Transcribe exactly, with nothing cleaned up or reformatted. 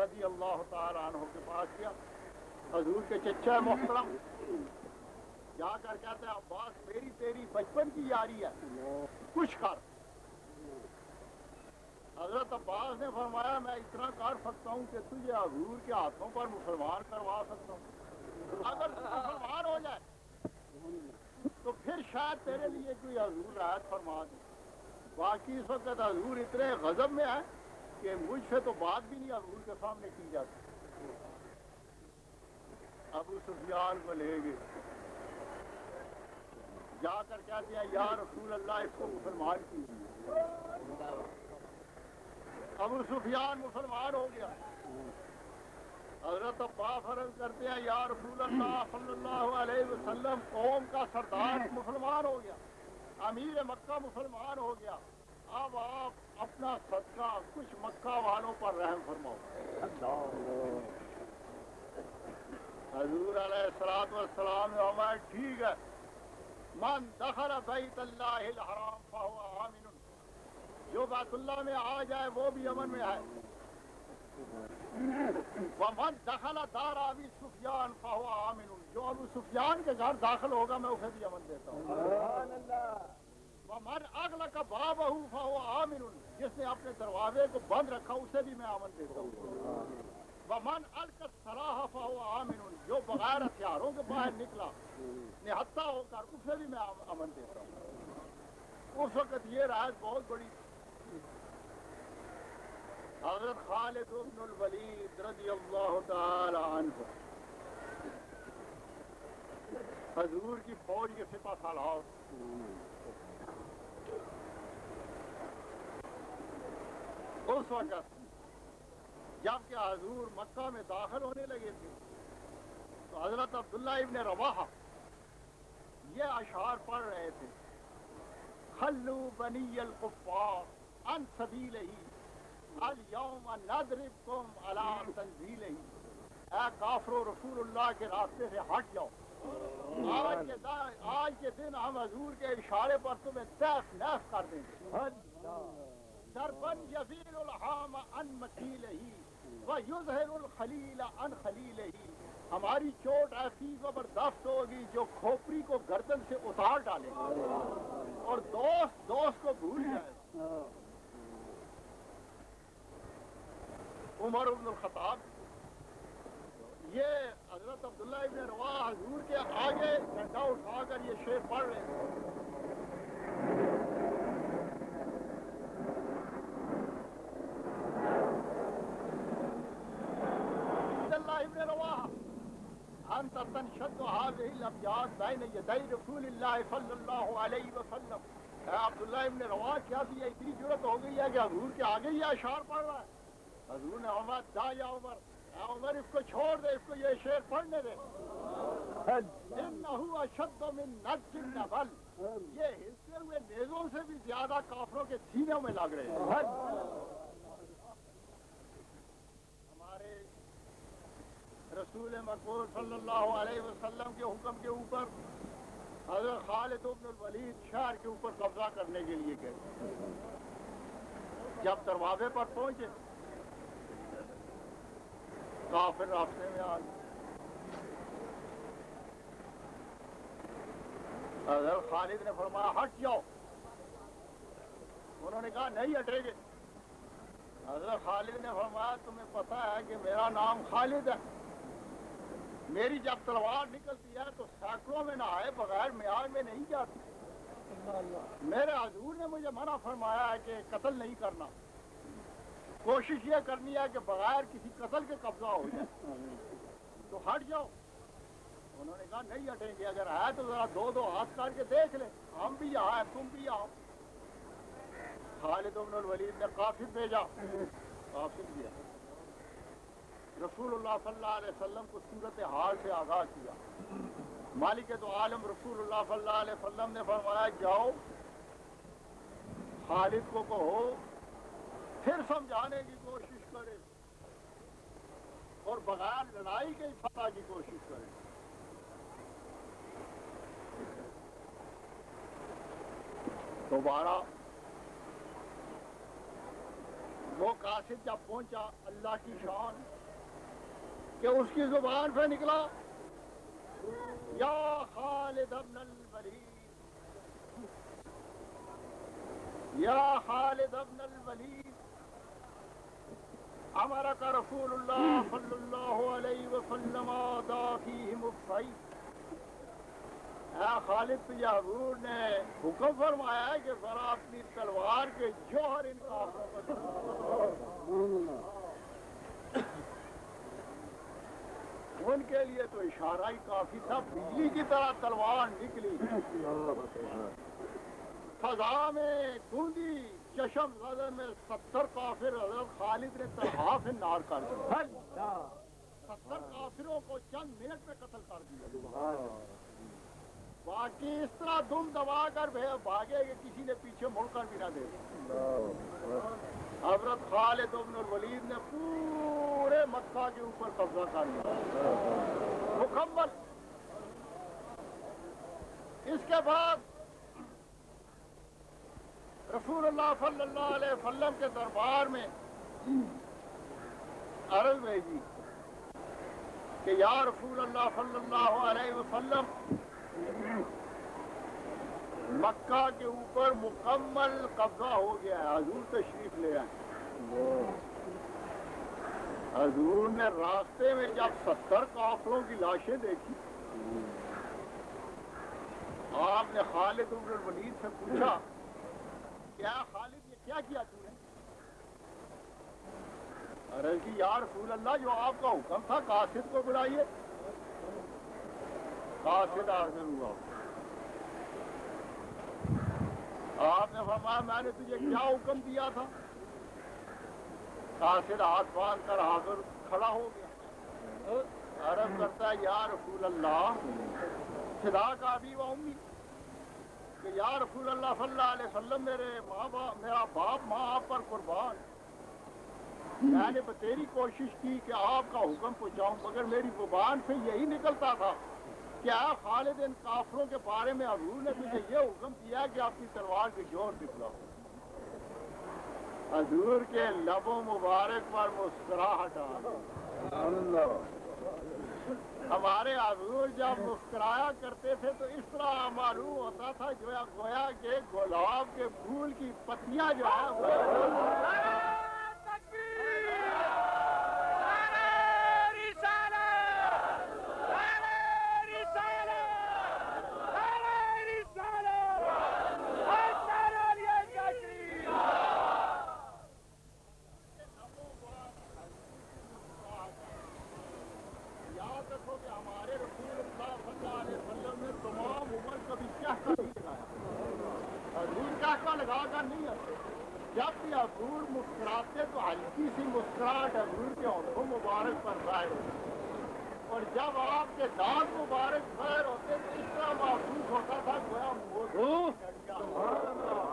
رضی اللہ تعالی عنہ کے پاس گیا، حضور کے چچا محترم، جا کر کہتے ہیں عباس میری تیری بچپن کی یاری ہے، کچھ کر۔ حضرت عباس نے فرمایا میں اتنا کر سکتا ہوں کہ تجھے حضور کے ہاتھوں پر مسلمان کروا سکتا ہوں، اگر تو مسلمان ہو جائے تو پھر شاید تیرے لیے کوئی حضور رعایت فرما دے۔ باقی اس وقت حضور اتنے غضب میں ہے کہ مجھ سے تو بات بھی نہیں حضور کے سامنے کی جاتی۔ ابو سفیان کو لے گئے، جا کر کہتے ہیں یا رسول اللہ اس کو مسلمان کیجیے۔ ابو سفیان مسلمان ہو گیا۔ حضرت عباس عرض کرتے ہیں یا رسول اللہ صلی اللہ علیہ وسلم قوم کا سردار مسلمان ہو گیا، امیر مکہ مسلمان ہو گیا، اب آپ اپنا صدقہ کچھ مکہ والوں پر رحم فرماؤ۔ حضور علیہ الصلوۃ والسلام نے فرمایا ٹھیک ہے، من دخل بیت اللہ الحرام فهو آمن، جو بیت اللہ میں آ جائے وہ بھی امن میں ہے۔ ومن دخل دار ابی سفیان فهو آمن، جو ابو سفیان کے گھر داخل ہوگا میں اسے بھی امن دیتا ہوں۔ سبحان اللہ۔ ومن اغلق بابہ فهو آمن، جس نے اپنے دروازے کو بند رکھا اسے بھی میں امن دیتا ہوں۔ ومن القى السلاح فهو آمن، جو بغیر ہتھیاروں کے باہر نکلا نہتا ہو کر اسے بھی میں امن دیتا ہوں۔ اس وقت یہ رعایت بہت بڑی تھی۔ حضرت خالد بن الولید رضی اللہ تعالی عنہ حضور کی فوج کے سپہ سالار، اس وقت جب کہ حضور مکہ میں داخل ہونے لگے تھے تو حضرت عبداللہ ابن رواحہ یہ اشعار پڑھ رہے تھے، خلو بنی الکفار عن سبیلہ الیوم نضربکم علی تنزیلہ، اے کافرو رسول اللہ کے راستے سے ہٹ جاؤ، آج کے دن آج کے دن ہم حضور کے اشارے پر تمہیں تیس نیس کر دیں گے۔ ضربن یزیل الحام عن مکیلہ ویظہر الخلیل عن خلیلہ، ہماری چوٹ ایسی زبردست ہوگی جو کھوپڑی کو گردن سے اتار ڈالے گا اور دوست دوست کو بھول جائے گا۔ عمر بن الخطاب یہ حضرت عبداللہ ابن رواحہ حضور کے آگے ڈنڈا اٹھا کر یہ شعر پڑھ رہے تھے، ابن رواحہ انت تنشد هذه الابیات بین یدی رسول اللہ صلی اللہ علیہ وسلم، اے عبداللہ ابن رواحہ کیا بھی اتنی جرت ہو گئی ہے کہ حضور کے آگے یہ اشعار پڑھ رہا ہے؟ حضور نے عمر دا یا عمر، اے عمر اس کو چھوڑ دے، اس کو یہ شعر پڑھنے دے۔ انہ اشد من نج النبل، یہ ہلتے ہوئے نیزوں سے بھی زیادہ کافروں کے سینوں میں لگ رہے ہیں۔ رسول مقبول صلی اللہ علیہ وسلم کے حکم کے اوپر حضرت خالد بن الولید شہر کے اوپر قبضہ کرنے کے لیے گئے۔ جب دروازے پر پہنچے کافر راستے میں آ گئے، حضرت خالد نے فرمایا ہٹ جاؤ، انہوں نے کہا نہیں ہٹیں گے۔ حضرت خالد نے فرمایا تمہیں پتہ ہے کہ میرا نام خالد ہے، میری جب تلوار نکلتی ہے تو سینکڑوں میں نہ آئے بغیر میعاد میں نہیں جاتی، میرے حضور نے مجھے منع فرمایا ہے کہ قتل نہیں کرنا، کوشش یہ کرنی ہے کہ بغیر کسی قتل کے قبضہ ہو جائے، تو ہٹ جاؤ۔ انہوں نے کہا نہیں ہٹیں گے، اگر ہے تو ذرا دو دو ہاتھ کر کے دیکھ لیں، ہم بھی یہاں ہیں تم بھی یہاں۔ خالد بن الولید نے قافل بھیجا، قافل دیا، رسول اللہ صلی اللہ علیہ وسلم کو صورت حال سے آگاہ کیا۔ مالک تو عالم رسول اللہ صلی اللہ علیہ وسلم نے فرمایا جاؤ خالد کو کہو پھر سمجھانے کی کوشش کرے اور بغیر لڑائی کے فتح کی کوشش کرے۔ دوبارہ وہ قاصد جب پہنچا اللہ کی شان کہ اس کی زبان پہ نکلا یا خالد ابن الولید، یا خالد ابن الولید امرک رسول اللہ صلی اللہ علیہ وسلم آدا فیہم السیف، اے خالد تجھے حضور نے حکم فرمایا ہے کہ ذرا اپنی تلوار کے جوہر ان کافروں کو دکھا۔ ان کے لیے تو اشارہ ہی کافی تھا، بجلی کی طرح تلوار نکلی، فضا میں دھندی چشم زدہ میں ستر کافر حضرت خالد نے طلحہ سے نار کر دیا، ستر کافروں کو چند منٹ میں قتل کر دیا، باقی اس طرح دم دبا کر بھاگے کہ کسی نے پیچھے مڑ کر بھی نہ دے۔ حضرت خالد بن الولید نے پورے مکہ کے اوپر قبضہ کر لیا مکمل۔ اس کے بعد رسول اللہ صلی اللہ علیہ وسلم کے دربار میں عرض بھیجی کہ یا رسول اللہ صلی اللہ علیہ وسلم مکہ کے اوپر مکمل قبضہ ہو گیا ہے، حضور تشریف لے آئے۔ حضور نے راستے میں جب ستر کافروں کی لاشیں دیکھی، آپ نے خالد بن الولید سے پوچھا کیا خالد یہ کیا کیا تم نے؟ عرض کی یا رسول اللہ جو آپ کا حکم تھا قاصد کو بلائیے۔ قاصد حاضر ہوا، آپ نے فرمایا میں نے تجھے کیا حکم دیا تھا؟ قاصد ہاتھ باندھ کر حاضر کھڑا ہو گیا، عرض کرتا ہے یا رسول اللہ فداک ابی و امی، کہ یا رسول اللہ صلی اللہ علیہ وسلم میرے ماں باپ میرا باپ ماں آپ پر قربان، میں نے بتیری کوشش کی کہ آپ کا حکم پہنچاؤں مگر میری زبان سے یہی نکلتا تھا کیا خالد ان کافروں کے بارے میں حضور نے مجھے یہ حکم دیا کہ اپنی تلوار کے جوہر دکھلاؤ۔ حضور کے لبوں مبارک پر مسکراہٹ آ گئی۔ ہمارے حضور جب مسکرایا کرتے تھے تو اس طرح معلوم ہوتا تھا جو گویا کہ گلاب کے پھول کی پتیاں جو ہے لگا کر نہیں آتے، جب بھی حضور مسکراتے تو ہلکی سی مسکراہٹ حضور کے ہونٹوں مبارک پر ظاہر ہوتی، اور جب آپ کے دانت مبارک ظاہر ہوتے تو اس طرح محسوس ہوتا تھا گویا